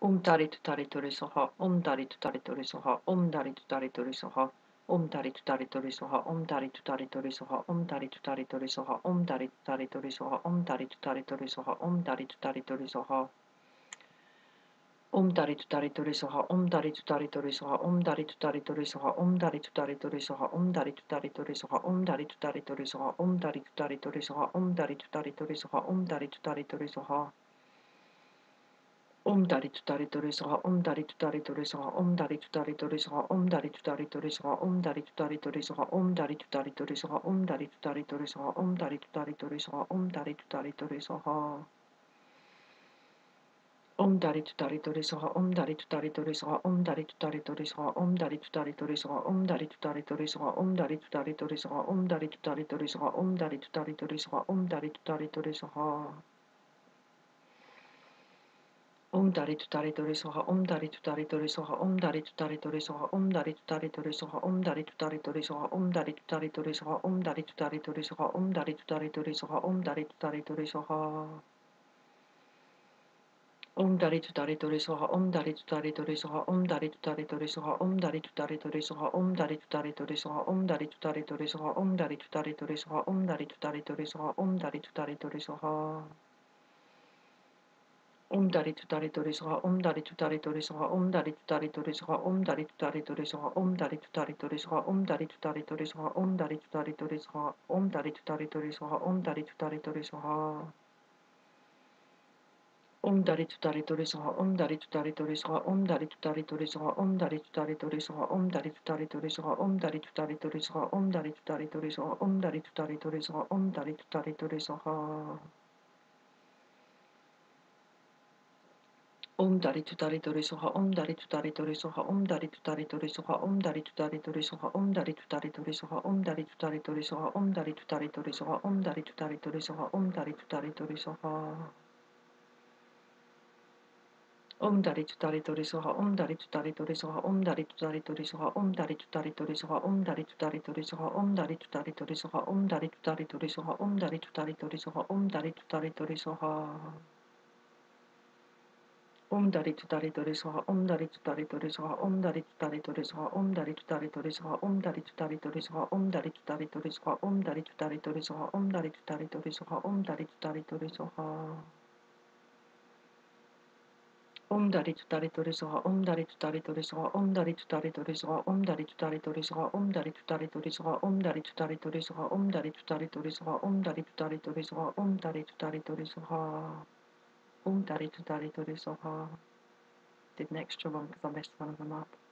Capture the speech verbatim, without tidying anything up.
Om tari tutari tori soha, om tari tutari tori soha, om tari tutari tori soha, om tari tutari tori soha, om tari tutari tori soha, om tari tutari tori soha, om tari tutari tori soha, om tari tutari tori soha, om tari tutari tori soha. Om tari tutari tori soha, om tari tutari tori soha, om tari tutari tori soha, om tari tutari tori soha, om tari tutari tori soha, om tari tutari tori soha, om tari tutari tori soha, om tari tutari tori soha, om tari tutari tori soha. Om dari tutari tori soha, om dari tutari tori soha, om dari tutari tori soha, om dari tutari tori soha, om dari tutari tori soha, om dari tutari tori soha, om dari tutari tori soha, om dari tutari tori soha, om dari tutari tori soha. Om dari tutari tori soha, om dari tutari tori soha, om dari tutari tori soha, om dari tutari tori soha, om dari tutari tori soha, om dari tutari tori soha, om dari tutari tori soha, om dari tutari tori soha, om dari tutari tori soha. Om dari tutari tori soha, om dari tutari tori soha, om dari tutari tori soha, om dari tutari tori soha, om dari tutari tori soha, om dari tutari tori soha, om dari tutari tori soha, om dari tutari tori soha, om dari tutari tori soha. Om dari tutari tori soha, om dari tutari tori soha, om dari tutari tori soha, om dari tutari tori soha, om dari tutari tori soha, om dari tutari tori soha, om dari tutari tori soha, om dari tutari tori soha, om dari tutari tori soha. Om dari tutari tori soha, om dari tutari tori soha, om dari tutari tori soha, om dari tutari tori soha, om dari tutari tori soha, om dari tutari tori soha, om dari tutari tori soha, om dari tutari tori soha, om dari tutari tori soha. Om dari tutari tori soha, om dari tutari tori soha, om dari tutari tori soha, om dari tutari tori soha, om dari tutari tori soha, om dari tutari tori soha, om dari tutari tori soha, om dari tutari tori soha, om dari tutari tori soha. Om dari tutari tori soha, om dari tutari tori soha, om dari tutari tori soha, om dari tutari tori soha, om dari tutari tori soha, om dari tutari tori soha, om dari tutari tori soha, om dari tutari tori soha, om dari tutari tori soha. Om dari tutari tori soha, om dari tutari tori soha, om dari tutari tori soha, om dari tutari tori soha, om dari tutari tori soha, om dari tutari tori soha, om dari tutari tori soha, om dari tutari tori soha, om dari tutari tori soha. Om dari tutari tori soha, om dari tutari tori soha, om dari tutari tori soha, om dari tutari tori soha, om dari tutari tori soha, om dari tutari tori soha, om dari tutari tori soha, om dari tutari tori soha, om dari tutari tori soha. Om dari tutari tori soha, om dari tutari tori soha, om dari tutari tori soha, om dari tutari tori soha, om dari tutari tori soha, om dari tutari tori soha, om dari tutari tori soha, om dari tutari tori soha, om dari tutari tori soha. Om dari tutari tori soha. Did an extra one because I messed one of them up.